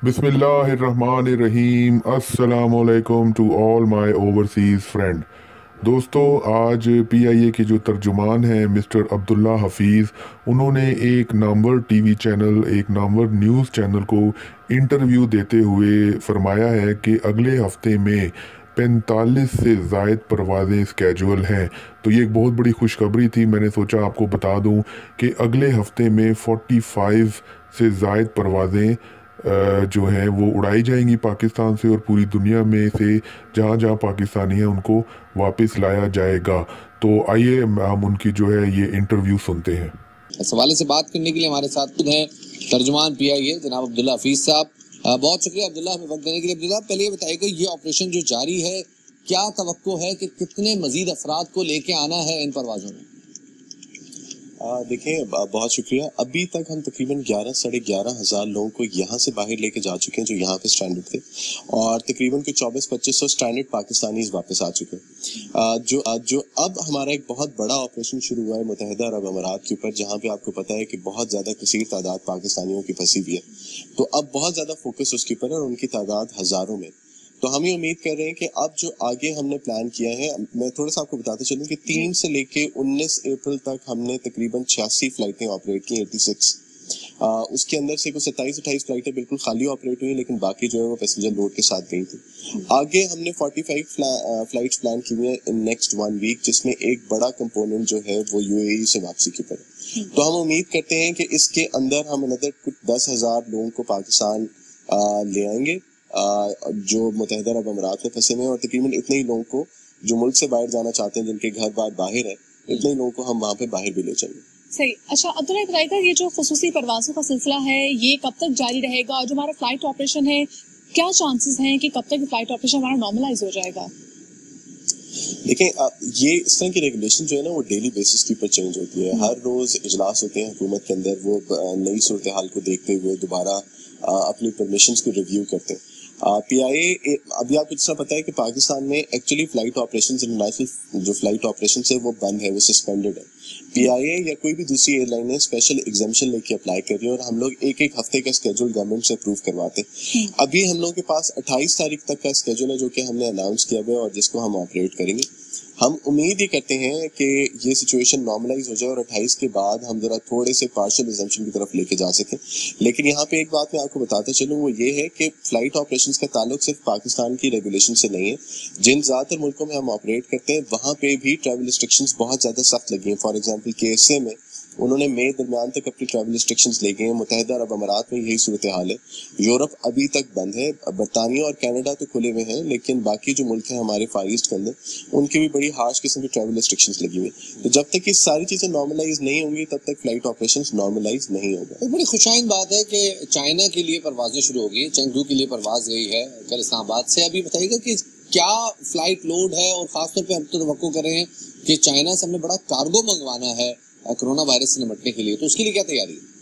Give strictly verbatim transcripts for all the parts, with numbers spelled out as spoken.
बिस्मिल्लाहिर्रहमानिर्रहीम अस्सलामुअलैकुम to all my overseas friend. दोस्तों, आज पीआईए के जो तर्जुमान हैं मिस्टर अब्दुल्ला हफीज़, उन्होंने एक नामवर टीवी चैनल एक नामवर न्यूज़ चैनल को इंटरव्यू देते हुए फरमाया है कि अगले हफ्ते में पैंतालीस से ज़ायद परवाज़ें स्केजुअल हैं। तो ये एक बहुत बड़ी खुशखबरी थी। मैंने सोचा आपको बता दूं कि अगले हफ्ते में पैंतालीस से ज़ायद परवाज़ें अ, जो हैं वो उड़ाई जाएंगी पाकिस्तान से, और पूरी दुनिया में से जहाँ जहाँ पाकिस्तानी हैं उनको वापस लाया जाएगा। तो आइए हम उनकी जो है ये इंटरव्यू सुनते हैं। इस हवाले से बात करने के लिए हमारे साथ खुद हैं तर्जुमान पीआईए जनाब अब्दुल्ला हफीज साहब। अ, बहुत शुक्रिया अब्दुल्ला हमें वक्त देने के लिए। अब्दुल्ला, पहले ये बताइएगा, ये ऑपरेशन जो जारी है, क्या तवक्को है कि कितने मजीद अफराद को लेके आना है इन परवाजों में? देखें, बहुत शुक्रिया। अभी तक हम तकरीबन ग्यारह साढ़े ग्यारह हज़ार लोगों को यहाँ से बाहर लेके जा चुके हैं जो यहाँ पे स्ट्रैंडेड थे, और तकरीबन कुछ चौबीस पच्चीस सौ स्ट्रैंडेड पाकिस्तानीज वापस आ चुके हैं। जो जो अब हमारा एक बहुत बड़ा ऑपरेशन शुरू हुआ है मुत्तहिदा अरब अमारात के ऊपर, जहाँ पे आपको पता है कि बहुत ज़्यादा कसीर तादाद पाकिस्तानियों की फंसी हुई है। तो अब बहुत ज़्यादा फोकस उसके ऊपर है और उनकी तादाद हज़ारों में। तो हम ये उम्मीद कर रहे हैं कि अब जो आगे हमने प्लान किया है, मैं थोड़ा सा आपको बताते चलूं कि तीन से लेके उन्नीस अप्रैल तक हमने तकरीबन छियासी फ्लाइटें ऑपरेट की, छियासी। उसके अंदर से कुछ सत्ताईस अट्ठाईस फ्लाइटें बिल्कुल खाली ऑपरेट हुई, लेकिन बाकी जो है वो पैसेंजर लोड के साथ गई थी। आगे हमने पैंतालीस फ्लाइट्स प्लान की हुई है इन नेक्स्ट वन वीक, जिसमें एक बड़ा कंपोनेंट जो है वो यूएई से वापसी के ऊपर है। तो हम उम्मीद करते हैं कि इसके अंदर हम अनदर कुछ दस हजार लोगों को पाकिस्तान ले आएंगे जो मुत्तहिदा अरब अमारात में फंसे हुए हैं, और तकरीबन इतने ही लोगों को जो मुल्क से बाहर जाना चाहते हैं, जिनके घर बार बाहर है, इतने ही लोगों को हम वहाँ पे बाहर भी ले जाएंगे। सही। अच्छा अब्दुल्ला, बताइएगा, ये जो खुसूसी परवाज़ों का सिलसिला है ये कब तक जारी रहेगा, और जो हमारा फ्लाइट ऑपरेशन है, क्या चांसेस हैं कि कब तक फ्लाइट ऑपरेशन हमारा नॉर्मलाइज हो जाएगा? देखें, ये इस तरह की रेगुलेशन जो है ना वो डेली बेसिस के ऊपर चेंज होती है। हर रोज इजलास होते हैं हुकूमत के अंदर, वो नई सूरत हाल को देखते हुए दोबारा अपनी परमिशंस को रिव्यू करते हैं। पीआईए, अभी आपको जितना पता है कि पाकिस्तान में एक्चुअली फ्लाइट ऑपरेशन, इंटरनेशनल जो फ्लाइट ऑपरेशन है वो बंद है, वो सस्पेंडेड है। पीआईए या कोई भी दूसरी एयरलाइन स्पेशल एग्जामिशन लेके अप्लाई कर रही है, और हम लोग एक एक हफ्ते का स्केड्यूल गवर्नमेंट से अप्रूव करवाते हैं। अभी हम लोगों के पास अट्ठाईस तारीख तक का स्केड्यूल है जो कि हमने अनाउंस किया हुआ है और जिसको हम ऑपरेट करेंगे। हम उम्मीद ही करते हैं कि ये सिचुएशन नॉर्मलाइज हो जाए और अट्ठाईस के बाद हम जरा थोड़े से पार्शियल रिजम्पशन की तरफ लेके जा सकें। लेकिन यहाँ पे एक बात मैं आपको बताता चलूँ, वो ये है कि फ्लाइट ऑपरेशंस का ताल्लुक सिर्फ पाकिस्तान की रेगुलेशन से नहीं है। जिन ज़्यादातर मुल्कों में हम ऑपरेट करते हैं वहाँ पे भी ट्रैवल रिस्ट्रिक्शंस बहुत ज़्यादा सख्त लगी हैं। For example K S A में उन्होंने मई दरमियान तक अपनी ट्रैवल रिस्ट्रिक्शंस ले गए हैं। मुत्तहिदा अरब अमारात में यही सूरत हाल है। यूरोप अभी तक बंद है। बरतानिया और कनाडा तो खुले हुए हैं, लेकिन बाकी जो मुल्क हैं हमारे फार ईस्ट के अंदर, उनकी भी बड़ी हार्श किस्म की ट्रैवल रिस्ट्रिक्शंस लगी हुई। तो जब तक ये सारी चीजें नॉर्मलाइज नहीं होंगी तब तक फ्लाइट ऑपरेशंस नॉर्मलाइज नहीं होगा। एक बड़ी खुशाइन बात है कि चाइना के लिए परवाजें शुरू हो गई, चेंगडू के लिए परवाज गई है कल इस्लामाबाद से। अभी बताइएगा कि क्या फ्लाइट लोड है, और खासतौर पर हम तो तवक्को कर रहे हैं कि चाइना से हमने बड़ा कार्गो मंगवाना है कोरोना वायरस से निपटने के लिए, तो उसके लिए क्या तैयारी है?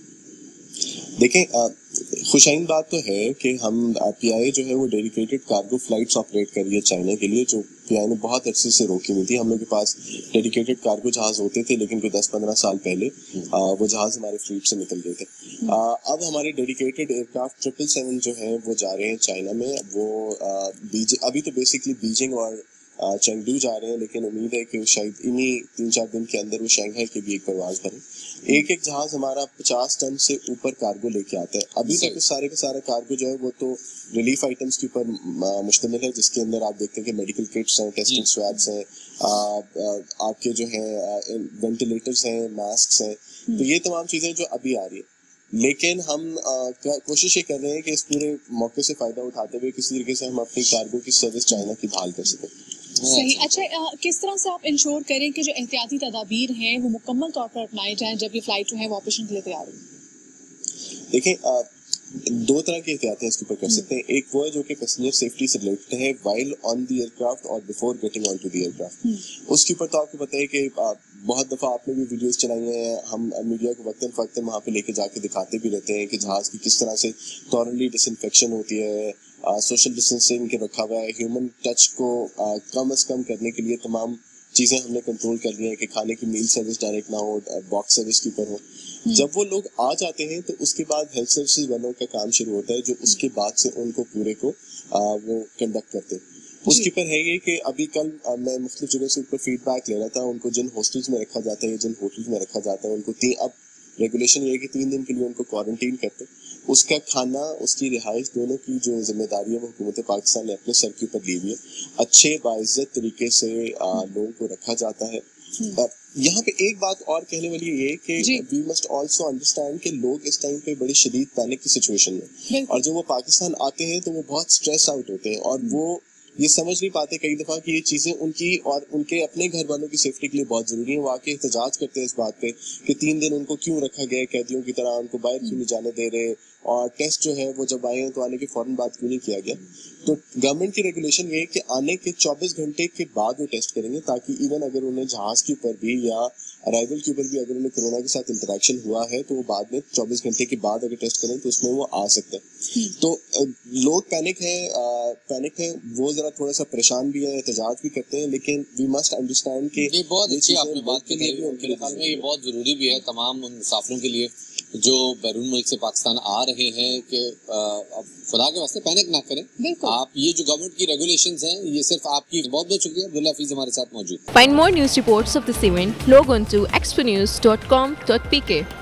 देखें, खुशाइन बात तो है कि हम पीआईए जो है वो डेडिकेटेड कार्गो फ्लाइट्स ऑपरेट कर रही है चाइना के लिए, जो पीआईए ने बहुत अरसे से रोकी हुई थी। हम लोग के पास डेडिकेटेड कार्गो जहाज होते थे, लेकिन कोई दस पंद्रह साल पहले आ, वो जहाज हमारे फ्लीट से निकल गए थे। आ, अब हमारे डेडिकेटेड एयरक्राफ्ट ट्रिपल सेवन जो है वो जा रहे हैं चाइना में। वो आ, बीज अभी तो बेसिकली बीजिंग और चेंगडू जा रहे हैं, लेकिन उम्मीद है कि शायद इन्हीं तीन चार दिन के अंदर वो शंघाई के भी एक परवाज भरे। एक एक जहाज हमारा पचास टन से ऊपर कार्गो लेके आता है। अभी तक सारे का सारा कार्गो जो है वो तो रिलीफ आइटम्स के ऊपर मुश्तमिल है, जिसके अंदर आप देखते हैं कि मेडिकल किट्स हैं, टेस्टिंग स्वैब्स हैं, आपके जो है वेंटिलेटर्स हैं, मास्क हैं। तो ये तमाम चीजें जो अभी आ रही है, लेकिन हम कोशिश ये कर रहे हैं कि इस पूरे मौके से फायदा उठाते हुए किसी तरीके से हम अपनी कार्गो की सर्विस चाइना की बहाल कर सकें। सही। अच्छा, आ, किस तरह से आप इंश्योर करें कि जो एहतियाती तदाबीर हैं वो मुकम्मल तौर पर अपनाई जाएं जब ये फ्लाइट जो है वो ऑपरेशन के लिए तैयार हो? देखिए, दो तरह की एहतियातें इसके ऊपर कर सकते हैं। एक वो है जो कि पैसेंजर सेफ्टी से रिलेटेड है, वाइल ऑन द एयरक्राफ्ट और before getting on to the aircraft. उसके ऊपर तो आपको पता है कि बहुत दफ़ा आपने भी वीडियोस चलाई हैं, हम मीडिया को वक्तन फ़क्तन वहाँ पे लेके जाके दिखाते भी रहते हैं कि जहाज की किस तरह से थॉरली डिसइंफेक्शन होती है, सोशल डिस्टेंसिंग के रखा हुआ है, ह्यूमन टच को आ, कम अज़ कम करने के लिए तमाम चीज़ें हमने कंट्रोल कर ली हैं कि खाने की मील सर्विस डायरेक्ट ना हो, बॉक्स सर्विस के ऊपर हो। جب وہ لوگ آ جاتے ہیں تو اس کے بعد ہیلتھ سروسز والوں کا کام شروع ہوتا ہے جو اس کے بعد سے ان کو پورے کو وہ کنڈکٹ کرتے ہیں. اس کے اوپر ہے یہ کہ ابھی کل میں مختلف جگہ سے اوپر فیڈ بیک لے رہا تھا. ان کو جن ہاسٹلز میں رکھا جاتا ہے جن ہوٹلز میں رکھا جاتا ہے ان کو تین اب ریگولیشن یہ ہے کہ تین دن کے لیے ان کو کوارنٹین کرتے. اس کا کھانا اس کی رہائش دونوں کی جو ذمہ داری ہے وہ حکومت پاکستان نے اپنے سر کے اوپر لی ہوئی ہے. اچھے باعزت طریقے سے لوگوں کو رکھا جاتا ہے. یہاں پہ ایک بات اور کہنے والی یہ کہ وی مسٹ آلسو انڈرسٹینڈ کہ لوگ اس ٹائم پہ بڑی شدید پینک کی سچویشن میں اور جب وہ پاکستان آتے ہیں تو وہ بہت اسٹریس آؤٹ ہوتے ہیں اور وہ یہ سمجھ نہیں پاتے کئی دفعہ کہ یہ چیزیں ان کی اور ان کے اپنے گھر والوں کی سیفٹی کے لیے بہت ضروری ہیں. وہ آ کے احتجاج کرتے ہیں اس بات پہ کہ تین دن ان کو کیوں رکھا گیا قیدیوں کی طرح, ان کو باہر کیوں نہیں جانے دے رہے, اور ٹیسٹ جو ہے وہ جب آئے ہیں تو آنے کے فوراً بعد کیوں نہیں کیا گیا. تو گورنمنٹ کی ریگولیشن یہ ہے کہ آنے کے چوبیس گھنٹے کے بعد وہ ٹیسٹ کریں گے تاکہ ایون اگر انہیں جہاز کے اوپر بھی یا ارائیول کے اوپر بھی اگر انہیں کورونا کے ساتھ انٹریکشن ہوا ہے تو وہ بعد میں چوبیس گھنٹے کے بعد اگر ٹیسٹ کریں تو اس میں وہ آ سکتا ہے. تو لوگ پینک ہیں پینک ہیں وہ ذرا تھوڑا سا پریشان بھی ہیں, احتجاج بھی کرتے ہیں, لیکن وی مسٹ انڈرسٹینڈ کہ یہ بہت اچھی آپ نے بات کہی ہے. میرے خیال میں یہ بہت ضروری بھی ہے تمام ان مسافروں کے لیے جو بیرون ملک سے پاکستان آ رہے ہیں کہ خدا کے واسطے پینک نہ کریں. آپ یہ جو گورنمنٹ کی ریگولیشنز ہیں یہ صرف آپ کی. بہت بہت شکریہ. عبداللہ حفیظ ہمارے ساتھ موجود. Find more news reports of this event. Log on to expo news dot com dot p k.